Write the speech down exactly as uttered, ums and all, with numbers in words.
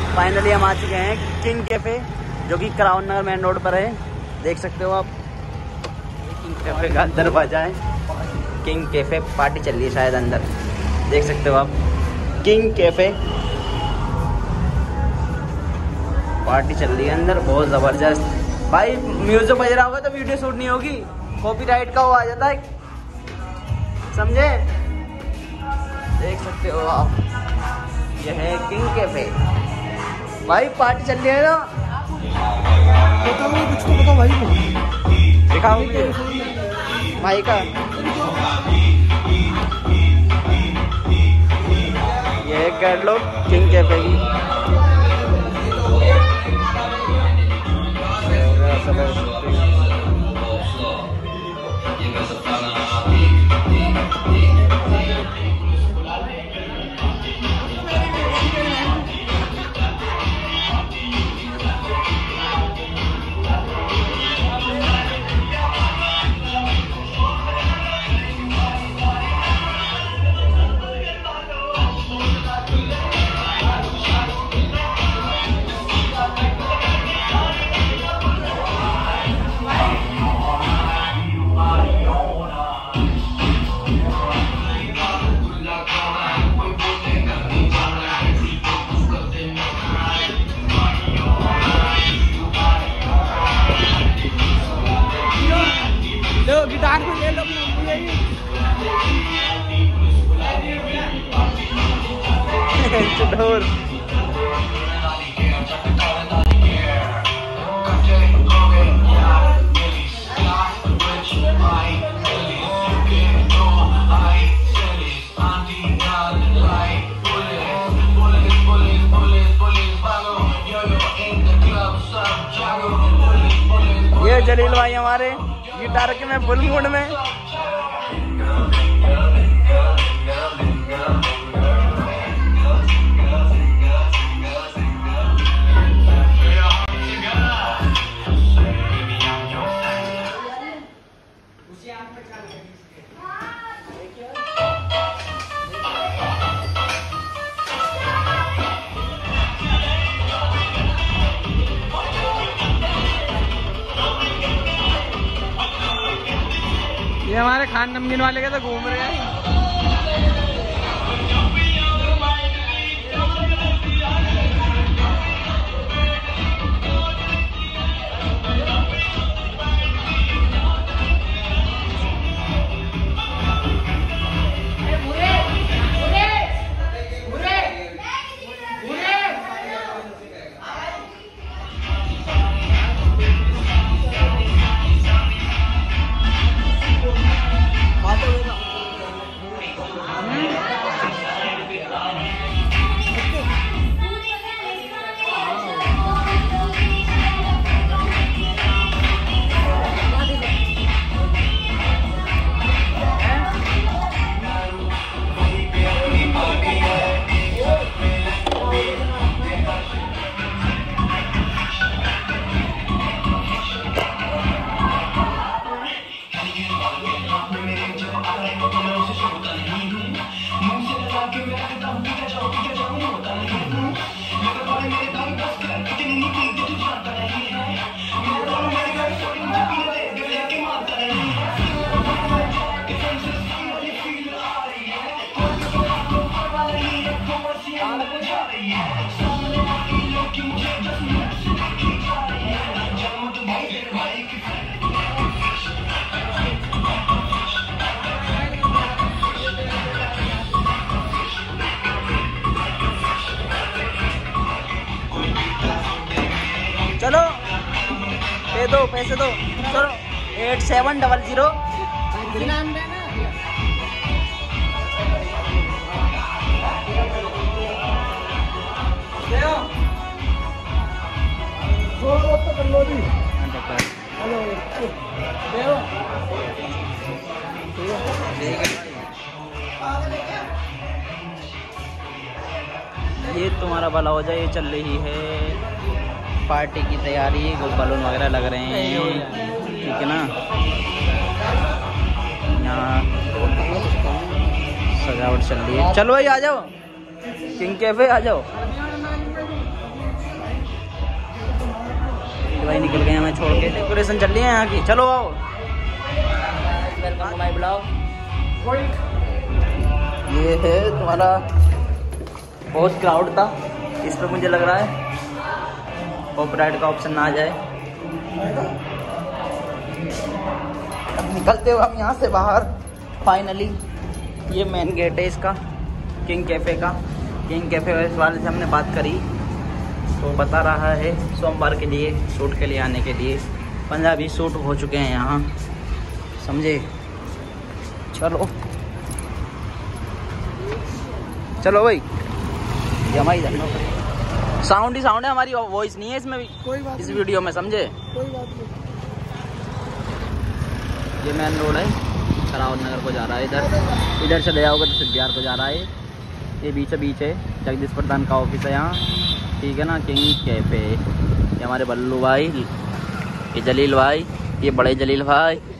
Finally हम आ चुके हैं किंग कैफे, जो कि क्राउन नगर मेन रोड पर है। देख सकते हो आप, किंग कैफे का दरवाजा है। किंग कैफे पार्टी चल रही है शायद अंदर, देख सकते हो आप। किंग कैफे पार्टी चल रही है अंदर, बहुत जबरदस्त। भाई म्यूजिक बज रहा होगा तो वीडियो शूट नहीं होगी, कॉपीराइट का वो आ जाता है, समझे। देख सकते हो आप, यह है किंग कैफे। भाई पार्टी चल रही है ना, कुछ तो बताओ भाई को, दिखाओ मुझे भाई का। ये कर लो किंग कैफे की। गिटार को ले लो, ढोल। ये जलील भाई हमारे गिटार के में फुल मूड में। ये हमारे खान नमकीन वाले के तो घूम रहे हैं। चलो दे दो, पैसे दो। चलो एट सेवन डबल जीरो ये तुम्हारा भला हो जाए। ये चल रही है पार्टी की तैयारी, बलून वगैरह लग रहे हैं, ठीक है ना। यहाँ सजावट चल रही है। चलो भाई आ जाओ, किंग कैफे आ जाओ। में छोड़ के डेकोरेशन चल रही है यहाँ की। चलो आओ, वेलकम टू माय ब्लॉग। ये है तुम्हारा, बहुत क्राउड था इस पे, मुझे लग रहा है कॉपीराइट का ऑप्शन ना आ जाए। अब निकलते हुए हम यहाँ से बाहर फाइनली। ये मेन गेट है इसका, किंग कैफ़े का। किंग कैफ़े वाले से हमने बात करी तो बता रहा है सोमवार के लिए शूट के लिए आने के लिए। पंजाबी शूट हो चुके हैं यहाँ, समझे। चलो चलो भाई, ये हमारी साउंड ही साउंड है, हमारी वॉइस नहीं है इसमें भी, कोई बात इस वीडियो में, समझे। कोई बात नहीं। ये मेन रोड है, सरावत नगर को जा रहा है। इधर इधर चले जाओगे तो फिर बिहार को जा रहा है। ये बीच बीच है, जगदीश प्रधान का ऑफिस है यहाँ, ठीक है ना। किंग कैफ़े, ये हमारे बल्लू भाई, ये जलील भाई, ये बड़े जलील भाई,